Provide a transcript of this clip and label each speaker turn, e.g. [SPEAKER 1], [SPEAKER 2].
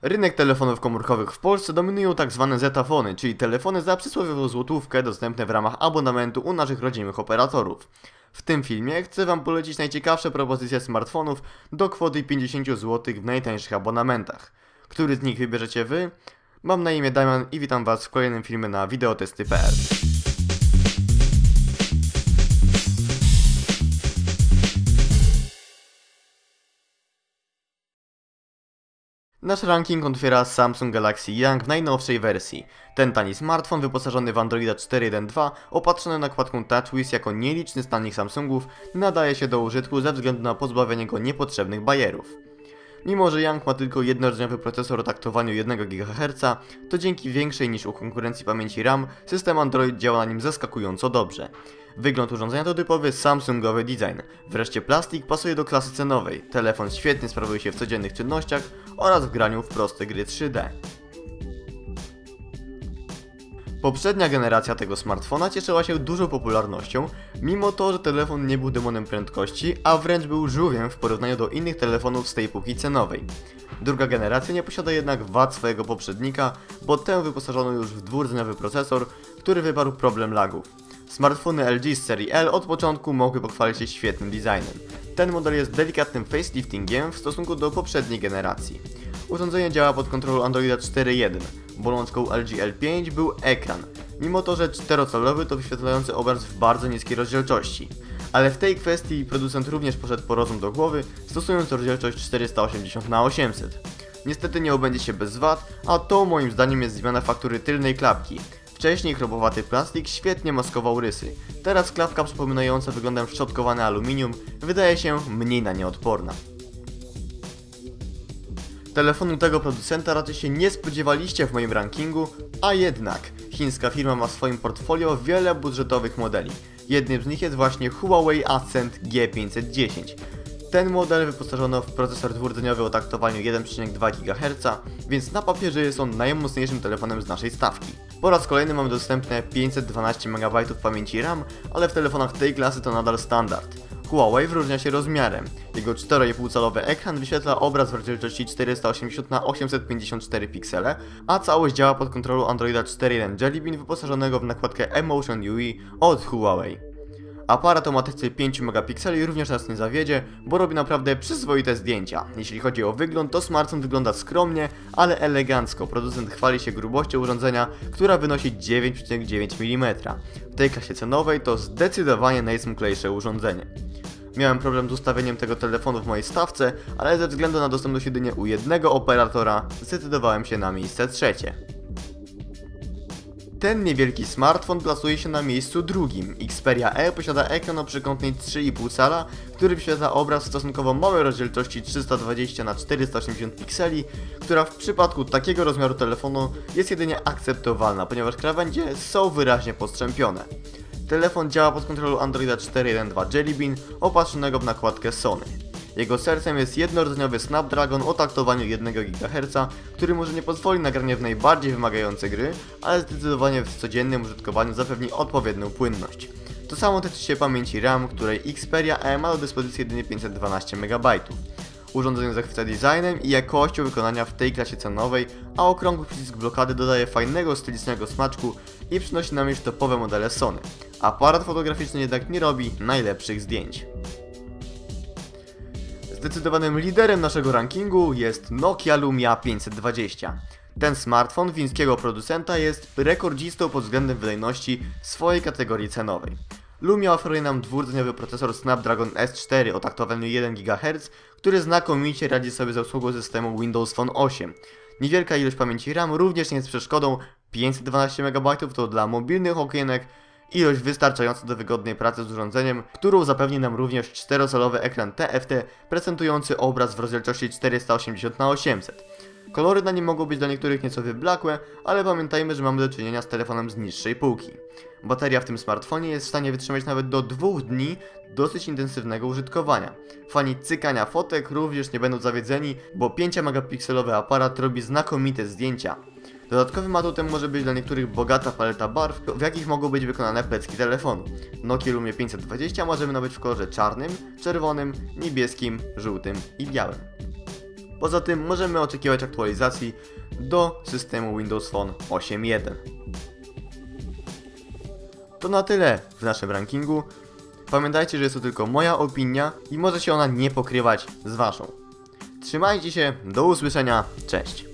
[SPEAKER 1] Rynek telefonów komórkowych w Polsce dominują tzw. zetafony, czyli telefony za przysłowiową złotówkę dostępne w ramach abonamentu u naszych rodzimych operatorów. W tym filmie chcę Wam polecić najciekawsze propozycje smartfonów do kwoty 50 zł w najtańszych abonamentach. Który z nich wybierzecie Wy? Mam na imię Damian i witam Was w kolejnym filmie na videotesty.pl. Nasz ranking otwiera Samsung Galaxy Young w najnowszej wersji. Ten tani smartfon wyposażony w Androida 4.1.2, opatrzony nakładką TouchWiz jako nieliczny z tanich Samsungów, nadaje się do użytku ze względu na pozbawienie go niepotrzebnych bajerów. Mimo że Young ma tylko jednorodzeniowy procesor o taktowaniu 1 GHz, to dzięki większej niż u konkurencji pamięci RAM, system Android działa na nim zaskakująco dobrze. Wygląd urządzenia to typowy Samsungowy design. Wreszcie plastik pasuje do klasy cenowej. Telefon świetnie sprawuje się w codziennych czynnościach oraz w graniu w proste gry 3D. Poprzednia generacja tego smartfona cieszyła się dużą popularnością, mimo to, że telefon nie był demonem prędkości, a wręcz był żółwiem w porównaniu do innych telefonów z tej półki cenowej. Druga generacja nie posiada jednak wad swojego poprzednika, bo tę wyposażono już w dwurdzeniowy procesor, który wywarł problem lagów. Smartfony LG z serii L od początku mogły pochwalić się świetnym designem. Ten model jest delikatnym faceliftingiem w stosunku do poprzedniej generacji. Urządzenie działa pod kontrolą Androida 4.1. Bolączką LG L5 był ekran. Mimo to, że 4-calowy to wyświetlający obraz w bardzo niskiej rozdzielczości. Ale w tej kwestii producent również poszedł po rozum do głowy, stosując rozdzielczość 480x800. Niestety nie obędzie się bez wad, a to moim zdaniem jest zmiana faktury tylnej klapki. Wcześniej chromowaty plastik świetnie maskował rysy. Teraz klapka przypominająca wyglądem szczotkowane aluminium wydaje się mniej na nie odporna. Telefonu tego producenta raczej się nie spodziewaliście w moim rankingu, a jednak chińska firma ma w swoim portfolio wiele budżetowych modeli. Jednym z nich jest właśnie Huawei Ascend G510. Ten model wyposażono w procesor dwurdzeniowy o taktowaniu 1,2 GHz, więc na papierze jest on najmocniejszym telefonem z naszej stawki. Po raz kolejny mamy dostępne 512 MB pamięci RAM, ale w telefonach tej klasy to nadal standard. Huawei wyróżnia się rozmiarem. Jego 4,5-calowy ekran wyświetla obraz w rozdzielczości 480x854 piksele, a całość działa pod kontrolą Androida 4.1 Jelly Bean wyposażonego w nakładkę Emotion UI od Huawei. Aparat o matrycy 5 megapikseli również nas nie zawiedzie, bo robi naprawdę przyzwoite zdjęcia. Jeśli chodzi o wygląd, to smartfon wygląda skromnie, ale elegancko. Producent chwali się grubością urządzenia, która wynosi 9,9 mm. W tej klasie cenowej to zdecydowanie najsmuklejsze urządzenie. Miałem problem z ustawieniem tego telefonu w mojej stawce, ale ze względu na dostępność jedynie u jednego operatora zdecydowałem się na miejsce trzecie. Ten niewielki smartfon plasuje się na miejscu drugim. Xperia E posiada ekran o przekątnej 3,5 cala, który wyświetla obraz w stosunkowo małej rozdzielczości 320x480 pikseli, która w przypadku takiego rozmiaru telefonu jest jedynie akceptowalna, ponieważ krawędzie są wyraźnie postrzępione. Telefon działa pod kontrolą Androida 4.1.2 Jelly Bean opatrzonego w nakładkę Sony. Jego sercem jest jednorodzeniowy Snapdragon o taktowaniu 1 GHz, który może nie pozwoli na granie w najbardziej wymagające gry, ale zdecydowanie w codziennym użytkowaniu zapewni odpowiednią płynność. To samo tyczy się pamięci RAM, której Xperia E ma do dyspozycji jedynie 512 MB. Urządzenie zachwyca designem i jakością wykonania w tej klasie cenowej, a okrągły przycisk blokady dodaje fajnego stylistycznego smaczku i przynosi nam już topowe modele Sony. Aparat fotograficzny jednak nie robi najlepszych zdjęć. Zdecydowanym liderem naszego rankingu jest Nokia Lumia 520. Ten smartfon fińskiego producenta jest rekordzistą pod względem wydajności w swojej kategorii cenowej. Lumia oferuje nam dwurdzeniowy procesor Snapdragon S4 o taktowaniu 1 GHz, który znakomicie radzi sobie z obsługą systemu Windows Phone 8. Niewielka ilość pamięci RAM również nie jest przeszkodą, 512 MB to dla mobilnych okienek ilość wystarczająca do wygodnej pracy z urządzeniem, którą zapewni nam również 4-calowy ekran TFT prezentujący obraz w rozdzielczości 480x800. Kolory na nim mogą być dla niektórych nieco wyblakłe, ale pamiętajmy, że mamy do czynienia z telefonem z niższej półki. Bateria w tym smartfonie jest w stanie wytrzymać nawet do 2 dni dosyć intensywnego użytkowania. Fani cykania fotek również nie będą zawiedzeni, bo 5-megapikselowy aparat robi znakomite zdjęcia. Dodatkowym atutem może być dla niektórych bogata paleta barw, w jakich mogą być wykonane pecki telefonu. Nokia Lumia 520 możemy nabyć w kolorze czarnym, czerwonym, niebieskim, żółtym i białym. Poza tym możemy oczekiwać aktualizacji do systemu Windows Phone 8.1. To na tyle w naszym rankingu. Pamiętajcie, że jest to tylko moja opinia i może się ona nie pokrywać z waszą. Trzymajcie się, do usłyszenia, cześć!